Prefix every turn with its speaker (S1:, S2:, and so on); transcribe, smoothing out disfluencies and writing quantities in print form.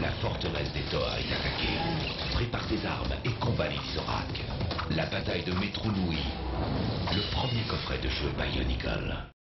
S1: La forteresse des Toa est attaquée. Prépare tes armes et combat les Zorak. La bataille de Metrunui. Le premier coffret de jeu Bionicle.